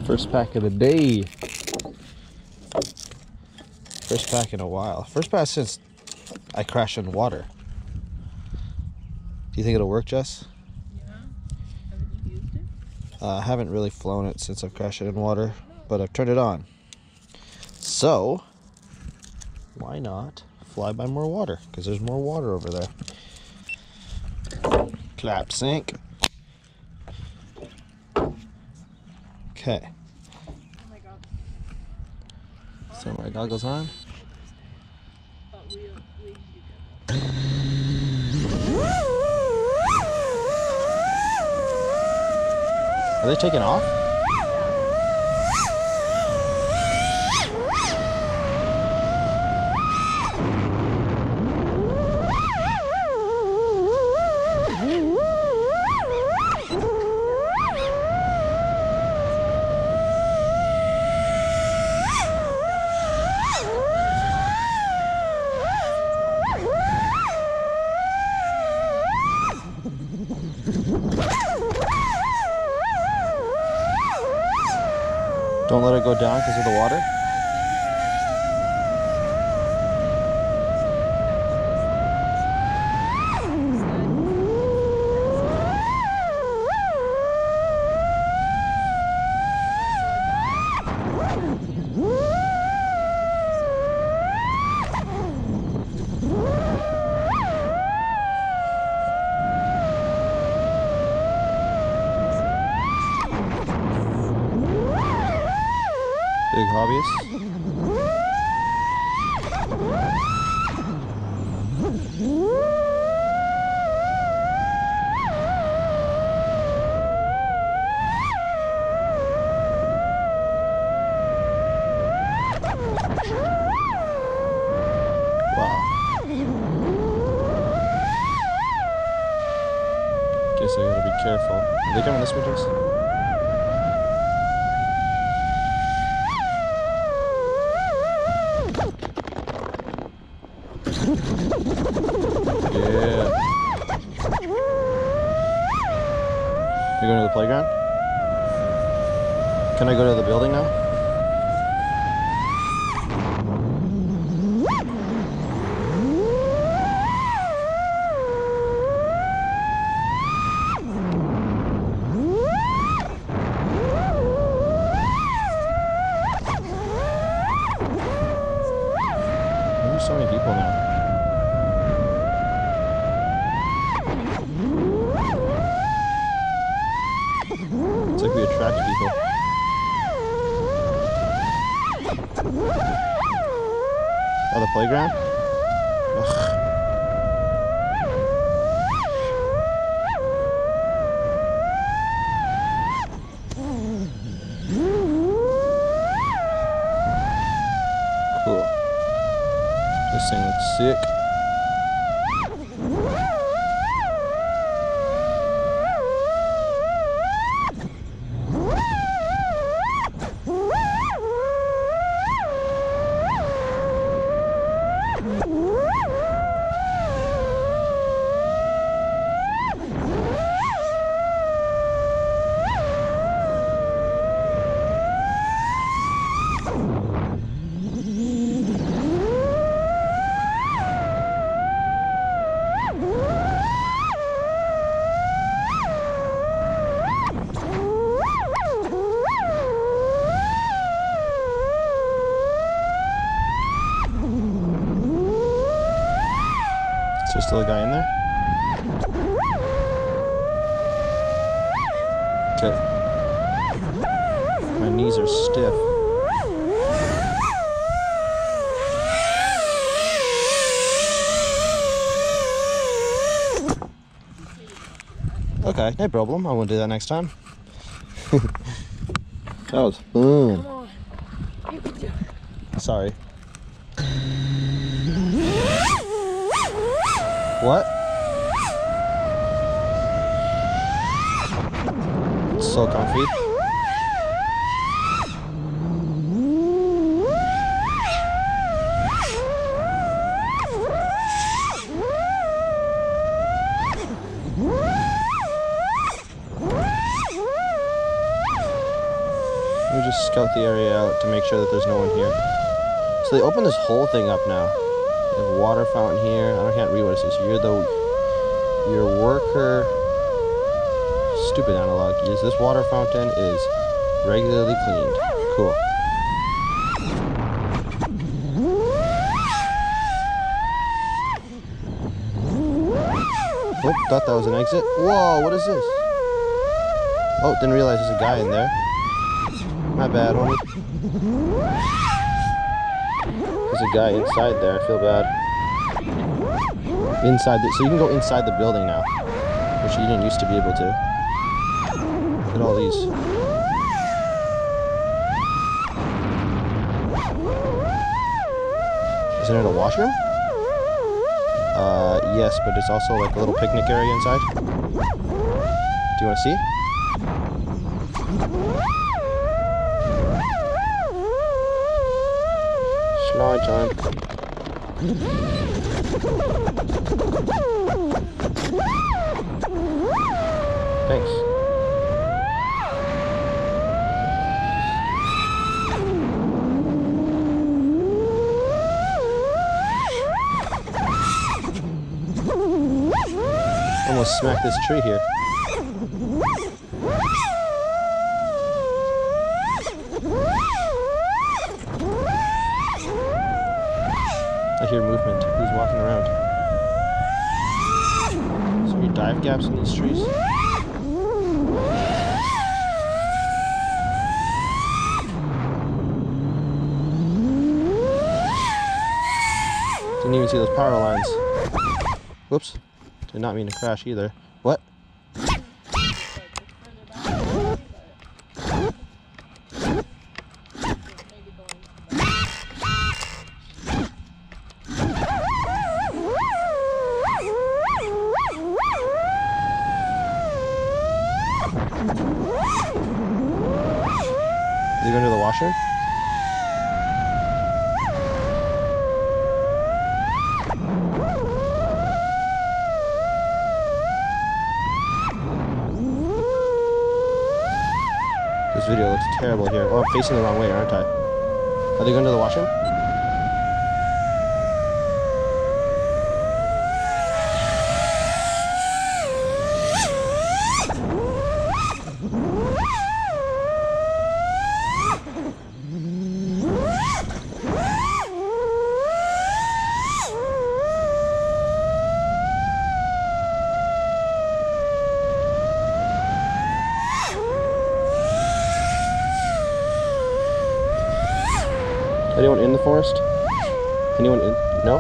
First pack of the day. First pack in a while. First pack since I crashed in water. Do you think it'll work, Jess? Yeah. Haven't you used it? I haven't really flown it since I've crashed it in water, but I've turned it on. So, why not fly by more water? Because there's more water over there. Clap sink. Okay. Oh my god. So my goggles on. But we need to be Are they taking off? Don't let it go down because of the water. Big hobbyist. Wow. Guess I gotta be careful. Are they coming this way, Jess? Yeah. You going to the playground? Can I go to the building now? There's so many people now. It's like we attract people. Oh, the playground? Ugh. Cool. This thing looks sick. Is there still a guy in there? Okay. My knees are stiff. Okay, no problem. I won't do that next time. That was fun. Come on. You can do it. Sorry. What? It's so comfy. scout the area out to make sure that there's no one here. So they opened this whole thing up now. They have a water fountain here. I can't read what it says. Your worker. Stupid analog. Yes, this water fountain is regularly cleaned. Cool. Oh, thought that was an exit. Whoa, what is this? Oh, didn't realize there's a guy in there. My bad, homie. There's a guy inside there. I feel bad. So you can go inside the building now, which you didn't used to be able to. Look at all these. Isn't it a washroom? Yes, but it's also like a little picnic area inside. Do you want to see? Slide time. Thanks. Almost smacked this tree here. I hear movement. Who's walking around? Is there any dive gaps in these trees? Didn't even see those power lines. Whoops. Did not mean to crash either. What? Are you going to the washroom? This video looks terrible here. Oh, I'm facing the wrong way, aren't I? Are they going to the washroom? Anyone in the forest? Anyone in? No?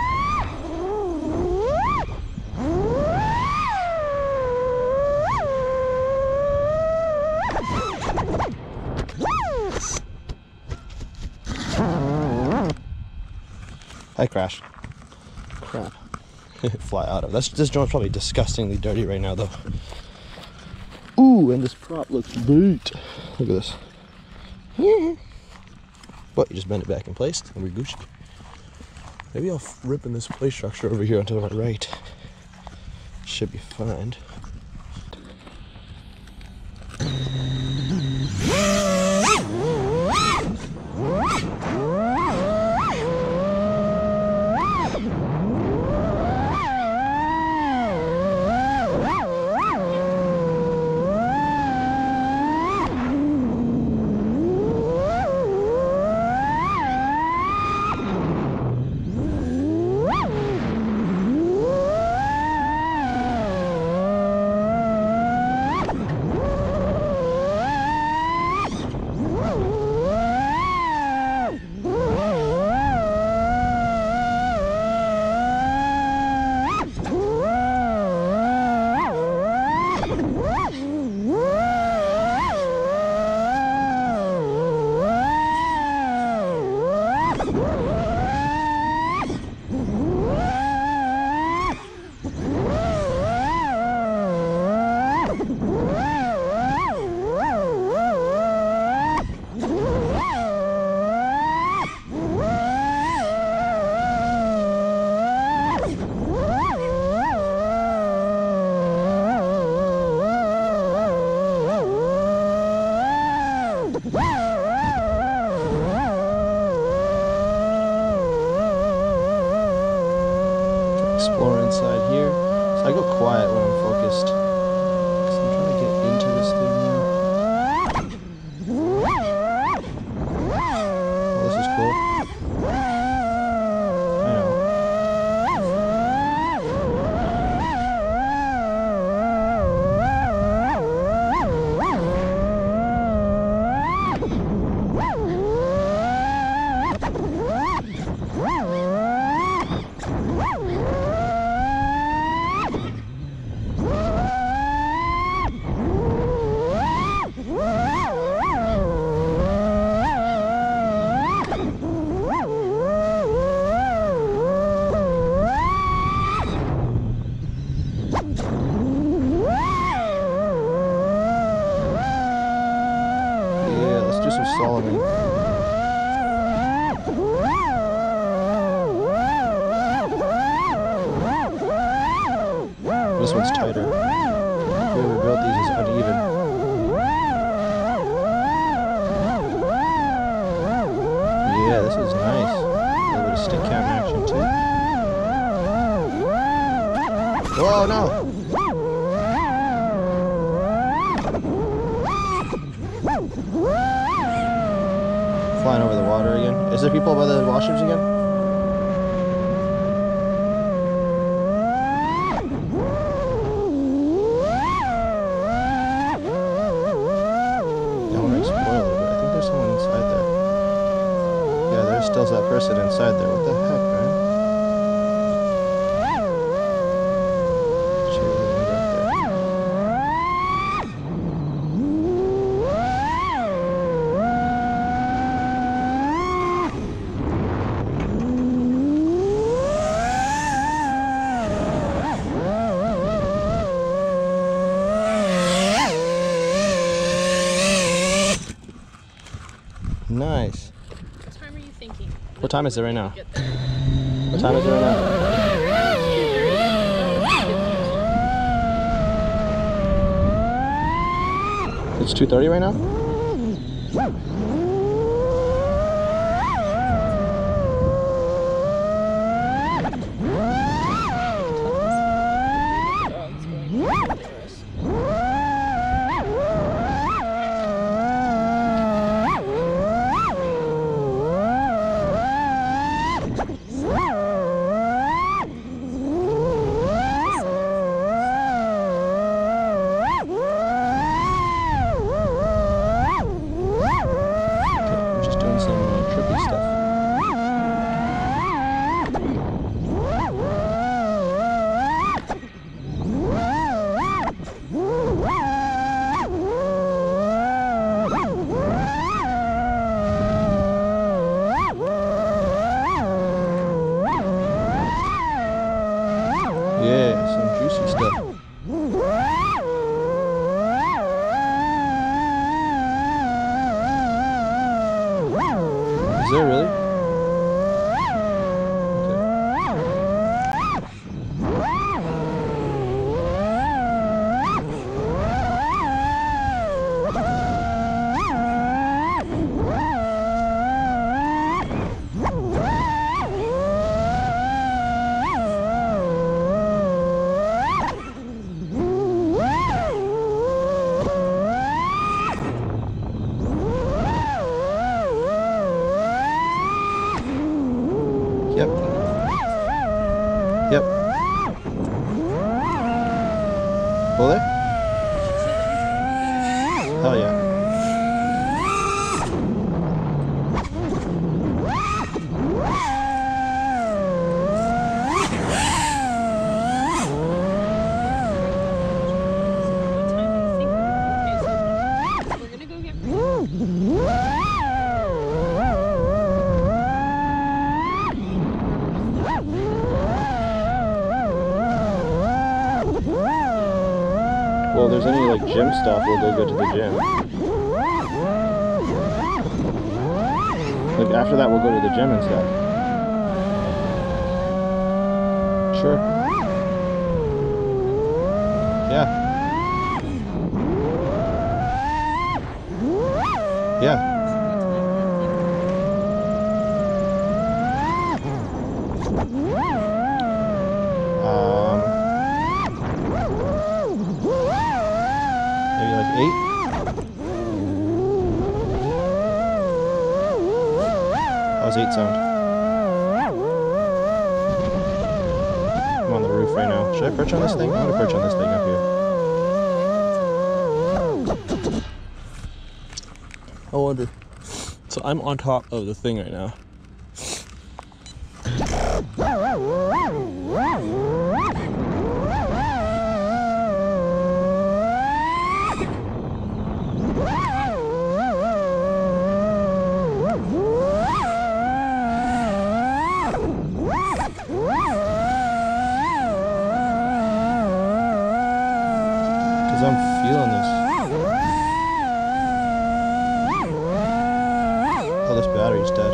I crashed. Crap. Fly out of. This joint's probably disgustingly dirty right now though. Ooh, and this prop looks great. Look at this. But you just bend it back in place and we're Gucci. Maybe I'll rip in this play structure over here onto my right. Should be fine. explore inside here. So I go quiet when I'm focused. Because I'm trying to get into this thing now. Oh, this is cool. I know. Solomon. This one's tighter. Whoever built these is uneven. Yeah, this is nice. A little bit of stick count action too. Oh no! Flying over the water again. Is there people by the washrooms again? I want to explore a little bit. I think there's someone inside there. Yeah, there's still that person inside there. What the heck, man? Cheerleading back there. Nice. What time are you thinking? What time is it right now? What time is it right now? It's 2:30 right now? Yeah, some juicy stuff. Is there really? Yep. Yep. Will they? Hell yeah. We're gonna go get Well, if there's any like gym stuff, we'll go to the gym. Like after that, we'll go to the gym and stuff. Sure. Yeah. Yeah. gate sound. I'm on the roof right now. Should I perch on this thing? I'm gonna perch on this thing up here. I wonder. So I'm on top of the thing right now. Because I'm feeling this. Oh, this battery's dead.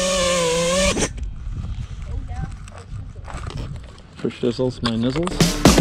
For shizzles, my nizzles.